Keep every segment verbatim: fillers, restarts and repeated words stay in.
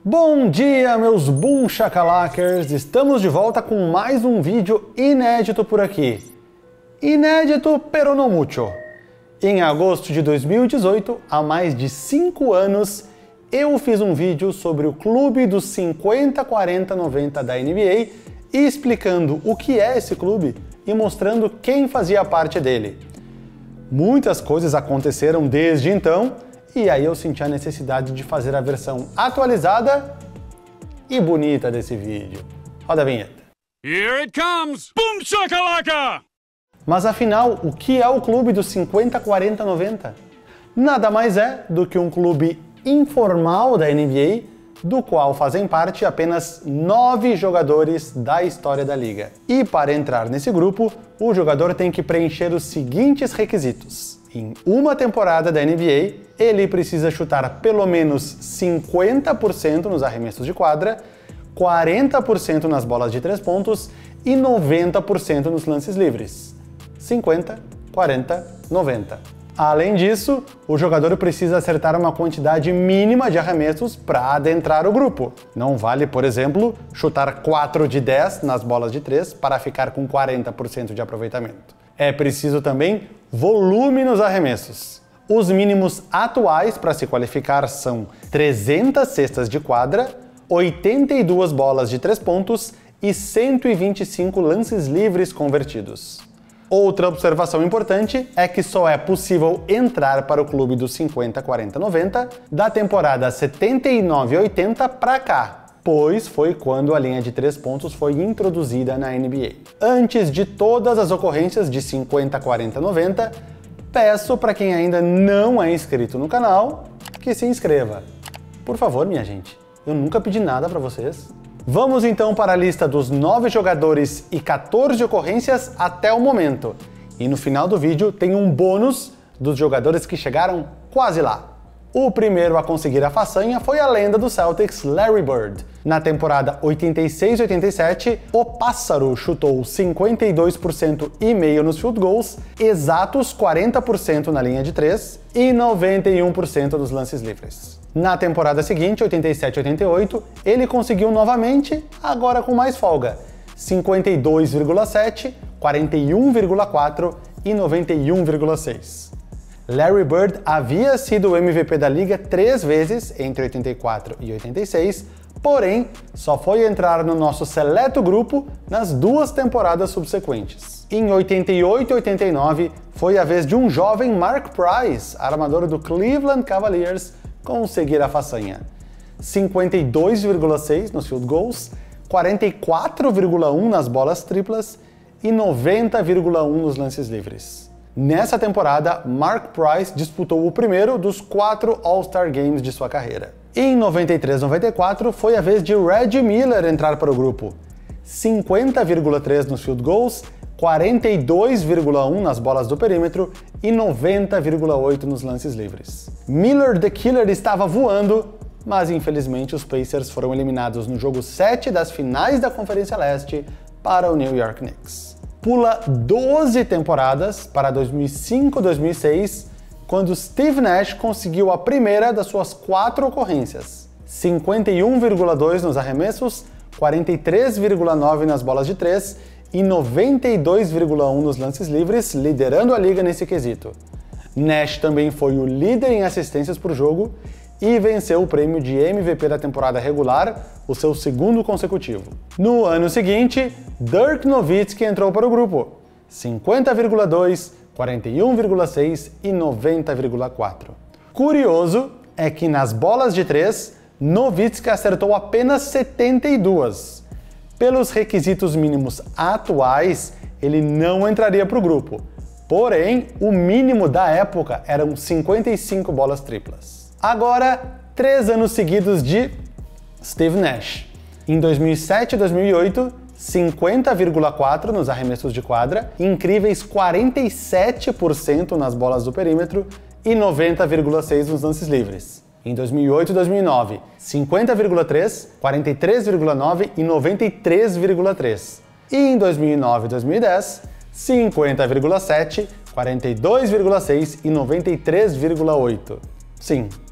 Bom dia, meus Boom Shakalakers! Estamos de volta com mais um vídeo inédito por aqui. Inédito, pero no mucho. Em agosto de dois mil e dezoito, há mais de cinco anos, eu fiz um vídeo sobre o clube dos cinquenta, quarenta, noventa da N B A, explicando o que é esse clube e mostrando quem fazia parte dele. Muitas coisas aconteceram desde então, e aí eu senti a necessidade de fazer a versão atualizada e bonita desse vídeo. Roda a vinheta. Here it comes! Boom shakalaka! Mas afinal, o que é o clube dos cinquenta, quarenta, noventa? Nada mais é do que um clube informal da N B A, do qual fazem parte apenas nove jogadores da história da liga. E para entrar nesse grupo, o jogador tem que preencher os seguintes requisitos. Em uma temporada da N B A, ele precisa chutar pelo menos cinquenta por cento nos arremessos de quadra, quarenta por cento nas bolas de três pontos e noventa por cento nos lances livres. cinquenta, quarenta, noventa. Além disso, o jogador precisa acertar uma quantidade mínima de arremessos para adentrar o grupo. Não vale, por exemplo, chutar quatro de dez nas bolas de três para ficar com quarenta por cento de aproveitamento. É preciso também volume nos arremessos. Os mínimos atuais para se qualificar são trezentas cestas de quadra, oitenta e duas bolas de três pontos e cento e vinte e cinco lances livres convertidos. Outra observação importante é que só é possível entrar para o clube dos cinquenta, quarenta, noventa da temporada setenta e nove oitenta para cá, pois foi quando a linha de três pontos foi introduzida na N B A. Antes de todas as ocorrências de cinquenta, quarenta, noventa, peço para quem ainda não é inscrito no canal que se inscreva. Por favor, minha gente, eu nunca pedi nada para vocês. Vamos então para a lista dos nove jogadores e quatorze ocorrências até o momento. E no final do vídeo tem um bônus dos jogadores que chegaram quase lá. O primeiro a conseguir a façanha foi a lenda do Celtics, Larry Bird. Na temporada oitenta e seis oitenta e sete, o pássaro chutou cinquenta e dois por cento e meio nos field goals, exatos quarenta por cento na linha de três e noventa e um por cento nos lances livres. Na temporada seguinte, oitenta e sete oitenta e oito, ele conseguiu novamente, agora com mais folga, cinquenta e dois vírgula sete, quarenta e um vírgula quatro e noventa e um vírgula seis. Larry Bird havia sido o M V P da liga três vezes entre oitenta e quatro e oitenta e seis, porém só foi entrar no nosso seleto grupo nas duas temporadas subsequentes. Em oitenta e oito e oitenta e nove, foi a vez de um jovem Mark Price, armador do Cleveland Cavaliers, conseguir a façanha. cinquenta e dois vírgula seis nos field goals, quarenta e quatro vírgula um nas bolas triplas e noventa vírgula um nos lances livres. Nessa temporada, Mark Price disputou o primeiro dos quatro All-Star Games de sua carreira. Em noventa e três noventa e quatro, foi a vez de Reggie Miller entrar para o grupo. cinquenta vírgula três nos field goals, quarenta e dois vírgula um nas bolas do perímetro e noventa vírgula oito nos lances livres. Miller the Killer estava voando, mas infelizmente os Pacers foram eliminados no jogo sete das finais da Conferência Leste para o New York Knicks. Pula doze temporadas para dois mil e cinco dois mil e seis, quando Steve Nash conseguiu a primeira das suas quatro ocorrências. cinquenta e um vírgula dois nos arremessos, quarenta e três vírgula nove nas bolas de três e noventa e dois vírgula um nos lances livres, liderando a liga nesse quesito. Nash também foi o líder em assistências por jogo e venceu o prêmio de M V P da temporada regular, o seu segundo consecutivo. No ano seguinte, Dirk Nowitzki entrou para o grupo. cinquenta vírgula dois, quarenta e um vírgula seis e noventa vírgula quatro. Curioso é que nas bolas de três, Nowitzki acertou apenas setenta e duas. Pelos requisitos mínimos atuais, ele não entraria para o grupo. Porém, o mínimo da época eram cinquenta e cinco bolas triplas. Agora, três anos seguidos de Steve Nash. Em dois mil e sete e dois mil e oito, cinquenta vírgula quatro nos arremessos de quadra, incríveis quarenta e sete por cento nas bolas do perímetro e noventa vírgula seis nos lances livres. Em dois mil e oito e dois mil e nove, cinquenta vírgula três, quarenta e três vírgula nove e noventa e três vírgula três. E em dois mil e nove e dois mil e dez, cinquenta vírgula sete, quarenta e dois vírgula seis e noventa e três vírgula oito. Sim,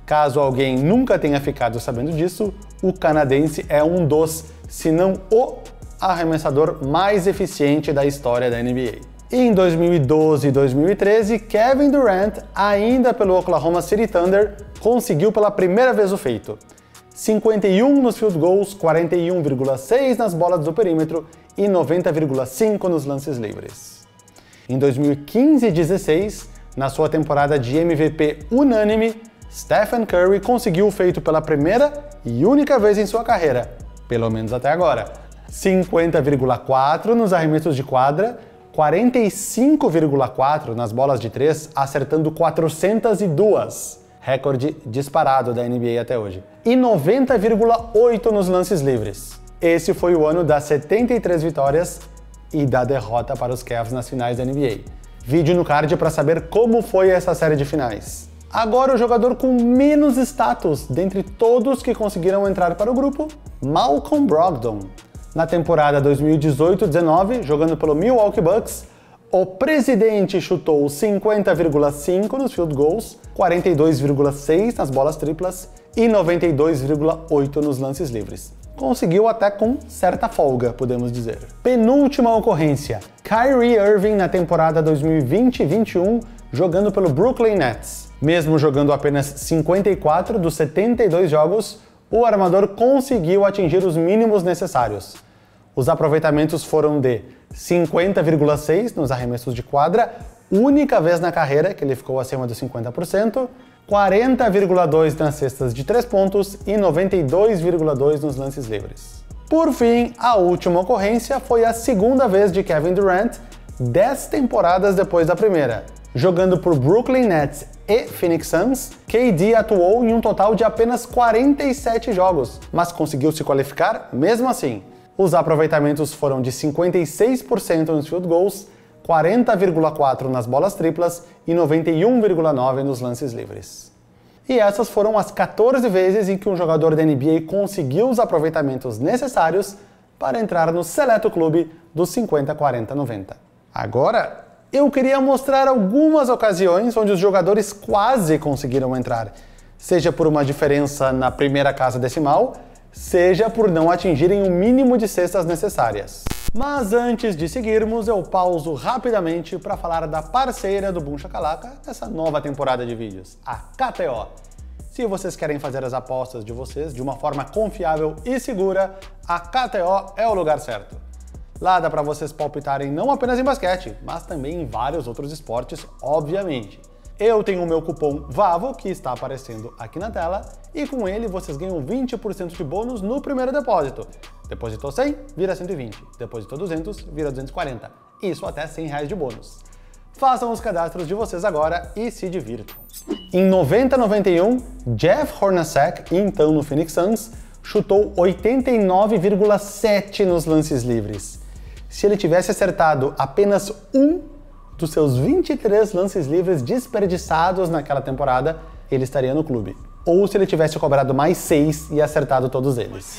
Caso alguém nunca tenha ficado sabendo disso, o canadense é um dos, se não o arremessador mais eficiente da história da N B A. E em dois mil e doze e dois mil e treze, Kevin Durant, ainda pelo Oklahoma City Thunder, conseguiu pela primeira vez o feito. cinquenta e um nos field goals, quarenta e um vírgula seis nas bolas do perímetro e noventa vírgula cinco nos lances livres. Em dois mil e quinze e dezesseis, na sua temporada de M V P unânime, Stephen Curry conseguiu o feito pela primeira e única vez em sua carreira, pelo menos até agora. cinquenta vírgula quatro nos arremessos de quadra, quarenta e cinco vírgula quatro nas bolas de três, acertando quatrocentas e duas, recorde disparado da N B A até hoje, e noventa vírgula oito nos lances livres. Esse foi o ano das setenta e três vitórias e da derrota para os Cavs nas finais da N B A. Vídeo no card para saber como foi essa série de finais. Agora o jogador com menos status dentre todos que conseguiram entrar para o grupo, Malcolm Brogdon. Na temporada dois mil e dezoito dezenove, jogando pelo Milwaukee Bucks, o presidente chutou cinquenta vírgula cinco nos field goals, quarenta e dois vírgula seis nas bolas triplas e noventa e dois vírgula oito nos lances livres. Conseguiu até com certa folga, podemos dizer. Penúltima ocorrência, Kyrie Irving na temporada dois mil e vinte e vinte e um, jogando pelo Brooklyn Nets. Mesmo jogando apenas cinquenta e quatro dos setenta e dois jogos, o armador conseguiu atingir os mínimos necessários. Os aproveitamentos foram de cinquenta vírgula seis nos arremessos de quadra, única vez na carreira que ele ficou acima dos cinquenta por cento, quarenta vírgula dois nas cestas de três pontos e noventa e dois vírgula dois nos lances livres. Por fim, a última ocorrência foi a segunda vez de Kevin Durant, dez temporadas depois da primeira. Jogando por Brooklyn Nets e Phoenix Suns, K D atuou em um total de apenas quarenta e sete jogos, mas conseguiu se qualificar mesmo assim. Os aproveitamentos foram de cinquenta e seis por cento nos field goals, quarenta vírgula quatro por cento nas bolas triplas e noventa e um vírgula nove por cento nos lances livres. E essas foram as quatorze vezes em que um jogador da N B A conseguiu os aproveitamentos necessários para entrar no seleto clube dos cinquenta, quarenta, noventa. Agora, eu queria mostrar algumas ocasiões onde os jogadores quase conseguiram entrar, seja por uma diferença na primeira casa decimal, seja por não atingirem o mínimo de cestas necessárias. Mas antes de seguirmos, eu pauso rapidamente para falar da parceira do Boom Shakalaka nessa nova temporada de vídeos, a K T O. Se vocês querem fazer as apostas de vocês de uma forma confiável e segura, a K T O é o lugar certo. Lá dá para vocês palpitarem não apenas em basquete, mas também em vários outros esportes, obviamente. Eu tenho o meu cupom VAVO, que está aparecendo aqui na tela, e com ele vocês ganham vinte por cento de bônus no primeiro depósito. Depositou cem, vira cento e vinte. Depositou duzentos, vira duzentos e quarenta. Isso até cem reais de bônus. Façam os cadastros de vocês agora e se divirtam. Em noventa noventa e um, Jeff Hornacek, então no Phoenix Suns, chutou oitenta e nove vírgula sete nos lances livres. Se ele tivesse acertado apenas um dos seus vinte e três lances livres desperdiçados naquela temporada, ele estaria no clube. Ou se ele tivesse cobrado mais seis e acertado todos eles.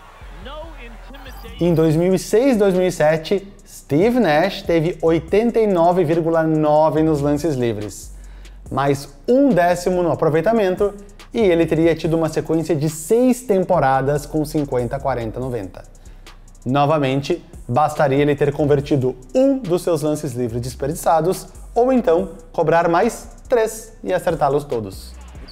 Em dois mil e seis e dois mil e sete, Steve Nash teve oitenta e nove vírgula nove nos lances livres, mais um décimo no aproveitamento, e ele teria tido uma sequência de seis temporadas com cinquenta, quarenta, noventa. Novamente, bastaria ele ter convertido um dos seus lances livres desperdiçados, ou então cobrar mais três e acertá-los todos.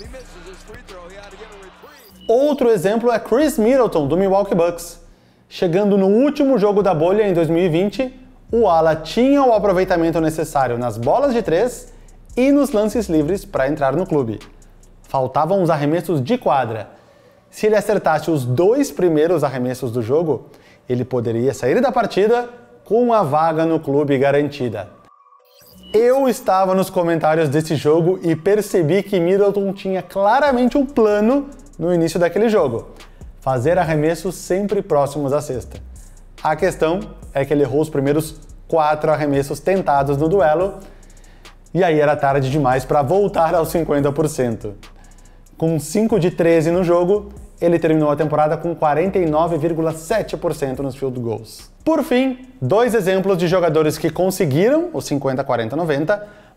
Outro exemplo é Chris Middleton, do Milwaukee Bucks. Chegando no último jogo da bolha em dois mil e vinte, o ala tinha o aproveitamento necessário nas bolas de três e nos lances livres para entrar no clube. Faltavam os arremessos de quadra. Se ele acertasse os dois primeiros arremessos do jogo, ele poderia sair da partida com a vaga no clube garantida. Eu estava nos comentários desse jogo e percebi que Middleton tinha claramente um plano no início daquele jogo: fazer arremessos sempre próximos à cesta. A questão é que ele errou os primeiros quatro arremessos tentados no duelo, e aí era tarde demais para voltar aos cinquenta por cento. Com cinco de treze no jogo, ele terminou a temporada com quarenta e nove vírgula sete por cento nos field goals. Por fim, dois exemplos de jogadores que conseguiram os cinquenta, quarenta, noventa,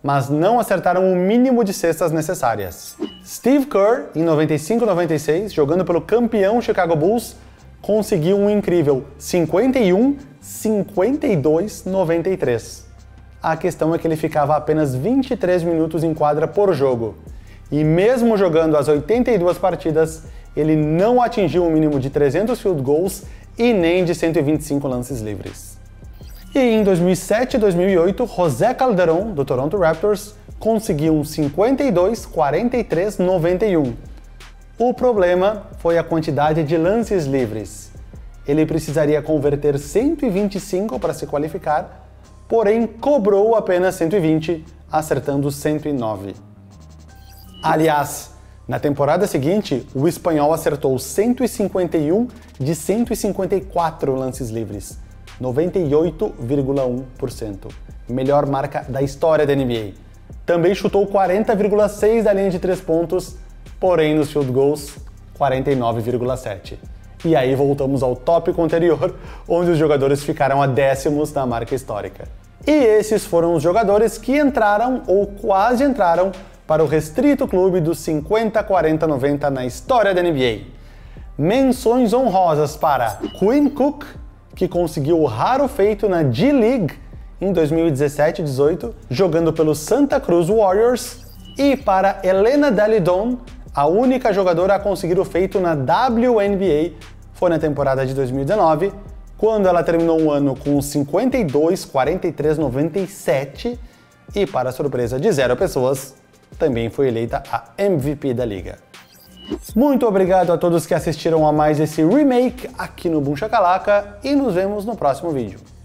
mas não acertaram o mínimo de cestas necessárias. Steve Kerr, em noventa e cinco noventa e seis, jogando pelo campeão Chicago Bulls, conseguiu um incrível cinquenta e um, cinquenta e dois, noventa e três. A questão é que ele ficava apenas vinte e três minutos em quadra por jogo. E mesmo jogando as oitenta e duas partidas, ele não atingiu o mínimo de trezentos field goals e nem de cento e vinte e cinco lances livres. E em dois mil e sete e dois mil e oito, José Calderón, do Toronto Raptors, conseguiu um cinquenta e dois, quarenta e três, noventa e um. O problema foi a quantidade de lances livres. Ele precisaria converter cento e vinte e cinco para se qualificar, porém cobrou apenas cento e vinte, acertando cento e nove. Aliás, na temporada seguinte, o espanhol acertou cento e cinquenta e um de cento e cinquenta e quatro lances livres, noventa e oito vírgula um por cento, melhor marca da história da N B A. Também chutou quarenta vírgula seis da linha de três pontos, porém nos field goals, quarenta e nove vírgula sete. E aí voltamos ao tópico anterior, onde os jogadores ficaram a décimos na marca histórica. E esses foram os jogadores que entraram ou quase entraram para o restrito clube dos cinquenta, quarenta, noventa na história da N B A. Menções honrosas para Quinn Cook, que conseguiu o raro feito na G-League em dois mil e dezessete dezoito, jogando pelo Santa Cruz Warriors, e para Elena Delle Donne, a única jogadora a conseguir o feito na W N B A, foi na temporada de dois mil e dezenove, quando ela terminou o ano com cinquenta e dois, quarenta e três, noventa e sete e, para surpresa de zero pessoas, também foi eleita a M V P da liga. Muito obrigado a todos que assistiram a mais esse remake aqui no Boom Shakalaka e nos vemos no próximo vídeo.